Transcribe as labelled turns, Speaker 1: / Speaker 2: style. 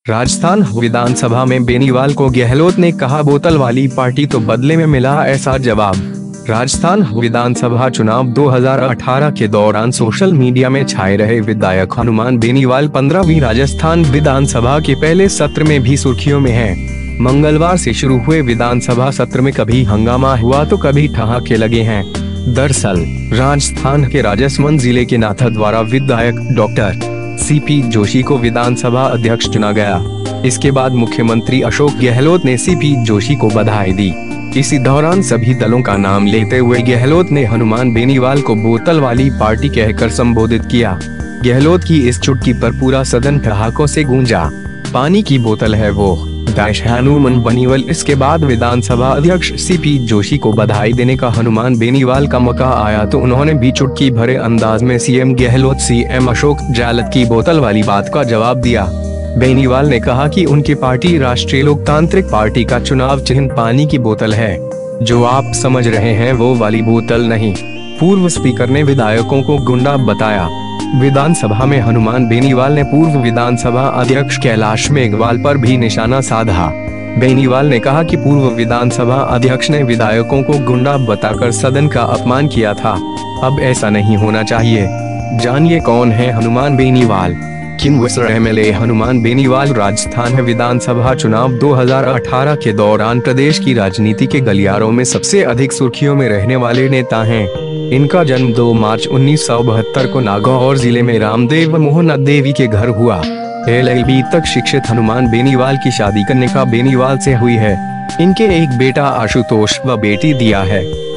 Speaker 1: राजस्थान विधानसभा में बेनीवाल को गहलोत ने कहा बोतल वाली पार्टी तो बदले में मिला ऐसा जवाब। राजस्थान विधानसभा चुनाव 2018 के दौरान सोशल मीडिया में छाए रहे विधायक हनुमान बेनीवाल 15वीं राजस्थान विधानसभा के पहले सत्र में भी सुर्खियों में हैं। मंगलवार से शुरू हुए विधानसभा सत्र में कभी हंगामा हुआ तो कभी ठहाके लगे हैं। दरअसल राजस्थान के राजसमंद जिले के नाथा द्वारा विधायक डॉक्टर सीपी जोशी को विधानसभा अध्यक्ष चुना गया। इसके बाद मुख्यमंत्री अशोक गहलोत ने सीपी जोशी को बधाई दी। इसी दौरान सभी दलों का नाम लेते हुए गहलोत ने हनुमान बेनीवाल को बोतल वाली पार्टी कहकर संबोधित किया। गहलोत की इस चुटकी पर पूरा सदन ठहाकों से गूंजा। पानी की बोतल है वो हनुमान बेनीवाल। इसके बाद विधानसभा अध्यक्ष सीपी जोशी को बधाई देने का हनुमान बेनीवाल का मौका आया तो उन्होंने भी चुटकी भरे अंदाज में सीएम गहलोत सीएम अशोक गहलोत की बोतल वाली बात का जवाब दिया। बेनीवाल ने कहा कि उनकी पार्टी राष्ट्रीय लोकतांत्रिक पार्टी का चुनाव चिन्ह पानी की बोतल है। जो आप समझ रहे हैं वो वाली बोतल नहीं। पूर्व स्पीकर ने विधायकों को गुंडा बताया। विधानसभा में हनुमान बेनीवाल ने पूर्व विधानसभा अध्यक्ष कैलाश मेघवाल पर भी निशाना साधा। बेनीवाल ने कहा कि पूर्व विधानसभा अध्यक्ष ने विधायकों को गुंडा बताकर सदन का अपमान किया था। अब ऐसा नहीं होना चाहिए। जानिए कौन है हनुमान बेनीवाल। किन्वसर एमएलए हनुमान बेनीवाल राजस्थान विधानसभा चुनाव 2018 के दौरान प्रदेश की राजनीति के गलियारों में सबसे अधिक सुर्खियों में रहने वाले नेता हैं। इनका जन्म 2 मार्च 1972 को नागौर जिले में रामदेव मोहन देवी के घर हुआ। LLB तक शिक्षित हनुमान बेनीवाल की शादी कन्या बेनीवाल से हुई है। इनके एक बेटा आशुतोष व बेटी दिया है।